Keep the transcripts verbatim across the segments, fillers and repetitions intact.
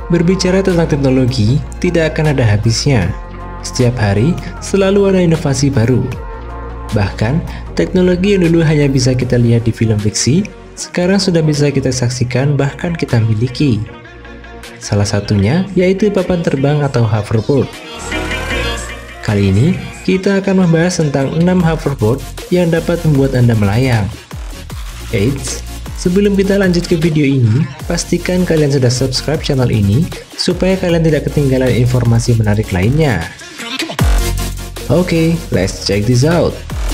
Berbicara tentang teknologi, tidak akan ada habisnya. Setiap hari, selalu ada inovasi baru. Bahkan, teknologi yang dulu hanya bisa kita lihat di film fiksi, sekarang sudah bisa kita saksikan bahkan kita miliki. Salah satunya yaitu papan terbang atau hoverboard. Kali ini, kita akan membahas tentang enam hoverboard yang dapat membuat Anda melayang. Eits! Sebelum kita lanjut ke video ini, pastikan kalian sudah subscribe channel ini supaya kalian tidak ketinggalan informasi menarik lainnya. Oke, okay, let's check this out.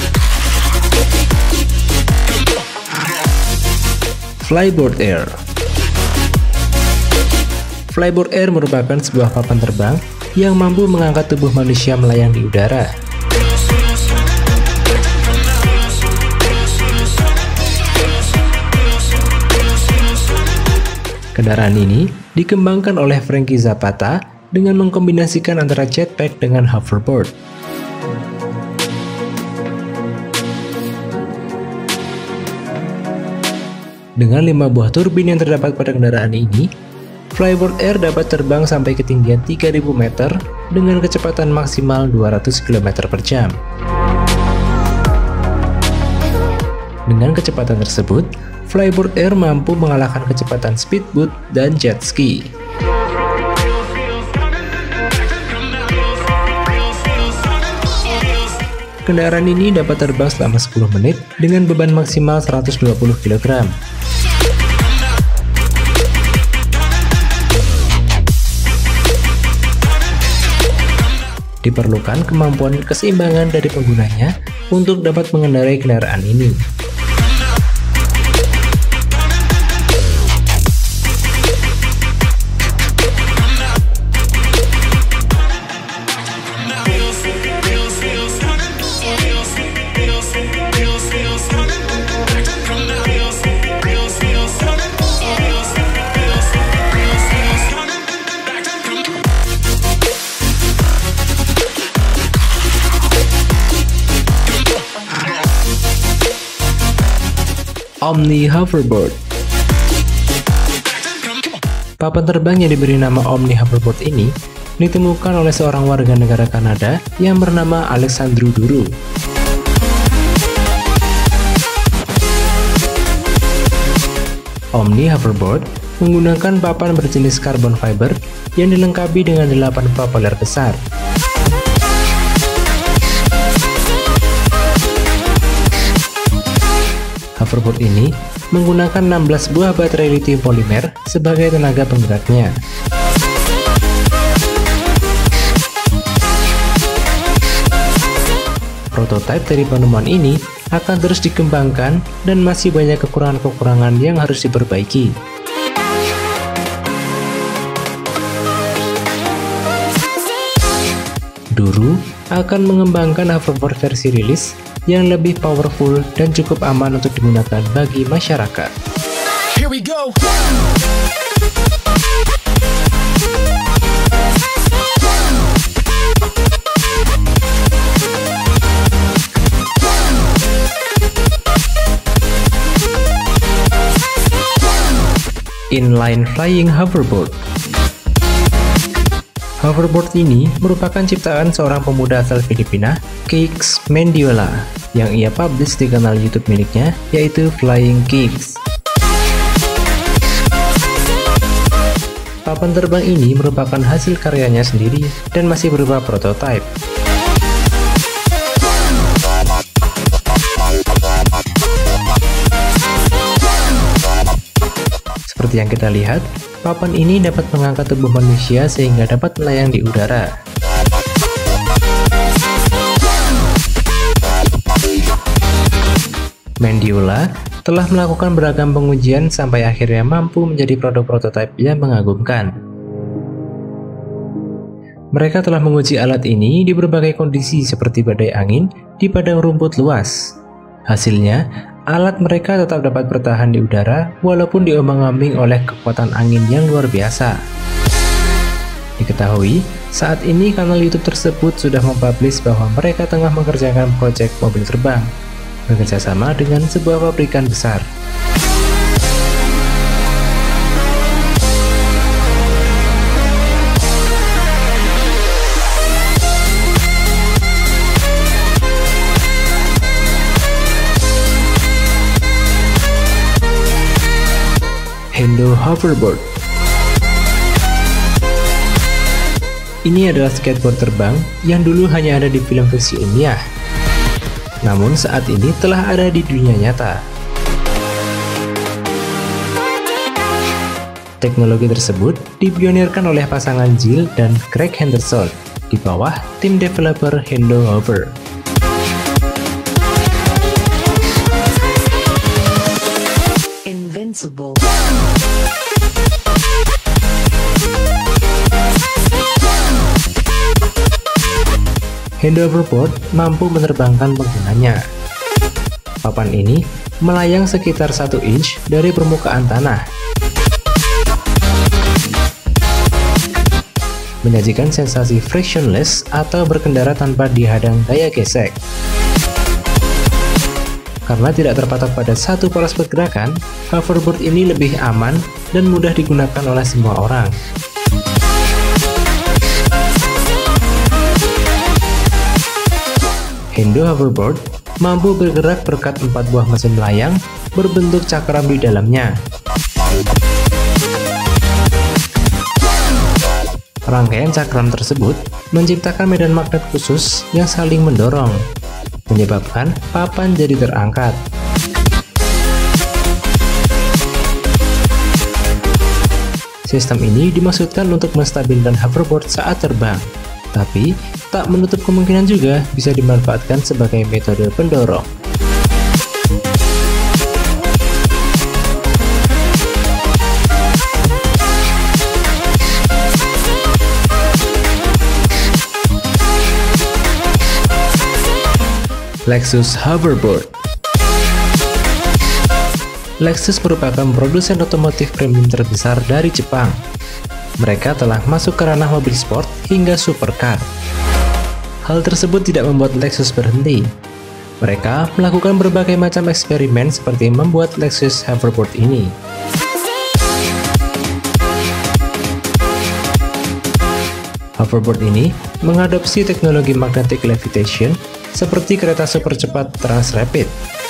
Flyboard Air. Flyboard Air merupakan sebuah papan terbang yang mampu mengangkat tubuh manusia melayang di udara. Kendaraan ini dikembangkan oleh Frankie Zapata dengan mengkombinasikan antara jetpack dengan hoverboard. Dengan lima buah turbin yang terdapat pada kendaraan ini, Flyboard Air dapat terbang sampai ketinggian tiga ribu meter dengan kecepatan maksimal dua ratus kilometer per jam. Dengan kecepatan tersebut, Flyboard Air mampu mengalahkan kecepatan speedboat dan jet ski. Kendaraan ini dapat terbang selama sepuluh menit dengan beban maksimal seratus dua puluh kilogram. Diperlukan kemampuan keseimbangan dari penggunanya untuk dapat mengendarai kendaraan ini. Omni Hoverboard. Papan terbang yang diberi nama Omni Hoverboard ini ditemukan oleh seorang warga negara Kanada yang bernama Alexandru Duru. Omni Hoverboard menggunakan papan berjenis carbon fiber yang dilengkapi dengan delapan propeller besar. Hoverboard ini menggunakan enam belas buah baterai lithium polimer sebagai tenaga penggeraknya. Prototipe dari penemuan ini akan terus dikembangkan dan masih banyak kekurangan-kekurangan yang harus diperbaiki. Duru akan mengembangkan hoverboard versi rilis yang lebih powerful dan cukup aman untuk digunakan bagi masyarakat. Here we go. Inline Flying Hoverboard. Hoverboard ini merupakan ciptaan seorang pemuda asal Filipina, Kix Mendiola, yang ia publish di kanal YouTube miliknya, yaitu Flying Kix. Papan terbang ini merupakan hasil karyanya sendiri dan masih berupa prototipe. Seperti yang kita lihat, papan ini dapat mengangkat tubuh manusia sehingga dapat melayang di udara. Mendiola telah melakukan beragam pengujian sampai akhirnya mampu menjadi produk prototipe yang mengagumkan. Mereka telah menguji alat ini di berbagai kondisi seperti badai angin di padang rumput luas. Hasilnya, alat mereka tetap dapat bertahan di udara walaupun diombang-ambing oleh kekuatan angin yang luar biasa. Diketahui, saat ini kanal YouTube tersebut sudah mempublish bahwa mereka tengah mengerjakan proyek mobil terbang, bekerjasama dengan sebuah pabrikan besar. Hoverboard. Ini adalah skateboard terbang yang dulu hanya ada di film fiksi ilmiah, namun saat ini telah ada di dunia nyata. Teknologi tersebut dipionirkan oleh pasangan Jill dan Greg Henderson di bawah tim developer Hendo Hover. Invincible. Hendo Hoverboard mampu menerbangkan penggunanya. Papan ini melayang sekitar satu inch dari permukaan tanah, menyajikan sensasi frictionless atau berkendara tanpa dihadang daya gesek. Karena tidak terpatok pada satu poros pergerakan, hoverboard ini lebih aman dan mudah digunakan oleh semua orang. Hendo Hoverboard mampu bergerak berkat empat buah mesin melayang berbentuk cakram di dalamnya. Rangkaian cakram tersebut menciptakan medan magnet khusus yang saling mendorong, menyebabkan papan jadi terangkat. Sistem ini dimaksudkan untuk menstabilkan hoverboard saat terbang, tapi tak menutup kemungkinan juga bisa dimanfaatkan sebagai metode pendorong. Lexus Hoverboard. Lexus merupakan produsen otomotif premium terbesar dari Jepang. Mereka telah masuk ke ranah mobil sport hingga supercar. Hal tersebut tidak membuat Lexus berhenti. Mereka melakukan berbagai macam eksperimen seperti membuat Lexus Hoverboard ini. Hoverboard ini mengadopsi teknologi magnetic levitation seperti kereta super cepat Transrapid.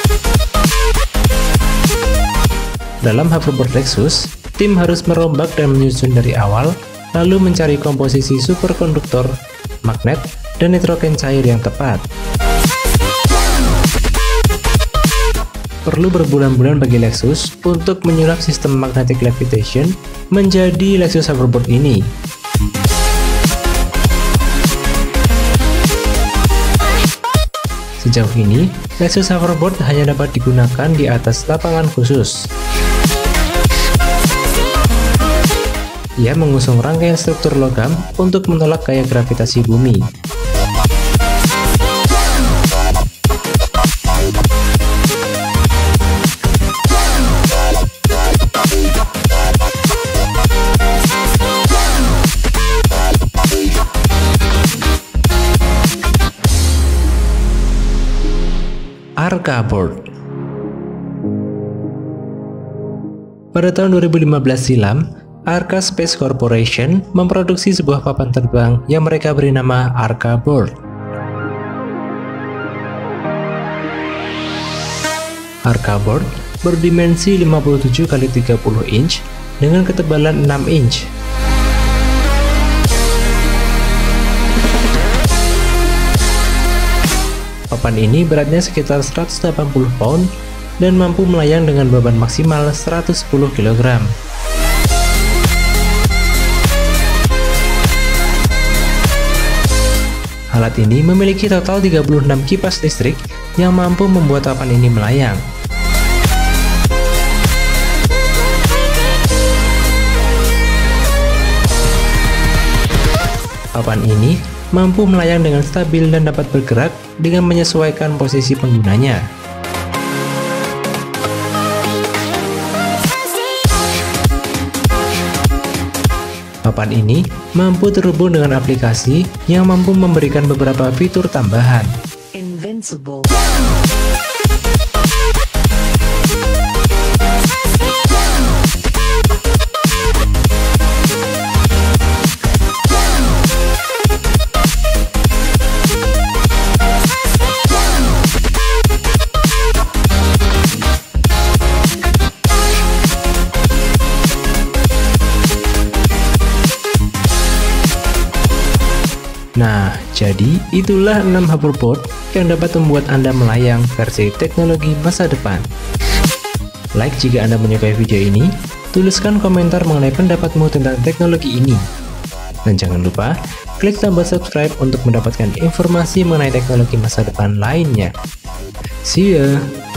Dalam hoverboard Lexus, tim harus merombak dan menyusun dari awal, lalu mencari komposisi superkonduktor, magnet, dan nitrogen cair yang tepat. Perlu berbulan-bulan bagi Lexus untuk menyulap sistem magnetic levitation menjadi Lexus Hoverboard ini. Sejauh ini, Lexus Hoverboard hanya dapat digunakan di atas lapangan khusus. Ia mengusung rangkaian struktur logam untuk menolak gaya gravitasi bumi. Arca Board. Pada tahun dua ribu lima belas silam, Arca Space Corporation memproduksi sebuah papan terbang yang mereka beri nama Arca Board. Arca Board berdimensi lima puluh tujuh kali tiga puluh inch dengan ketebalan enam inch. Papan ini beratnya sekitar seratus delapan puluh pound dan mampu melayang dengan beban maksimal seratus sepuluh kilogram. Alat ini memiliki total tiga puluh enam kipas listrik yang mampu membuat papan ini melayang. Papan ini mampu melayang dengan stabil dan dapat bergerak dengan menyesuaikan posisi penggunanya. Papan ini mampu terhubung dengan aplikasi yang mampu memberikan beberapa fitur tambahan. Invincible. Nah, jadi itulah enam hoverboard yang dapat membuat Anda melayang versi teknologi masa depan. Like jika Anda menyukai video ini, tuliskan komentar mengenai pendapatmu tentang teknologi ini. Dan jangan lupa, klik tombol subscribe untuk mendapatkan informasi mengenai teknologi masa depan lainnya. See ya!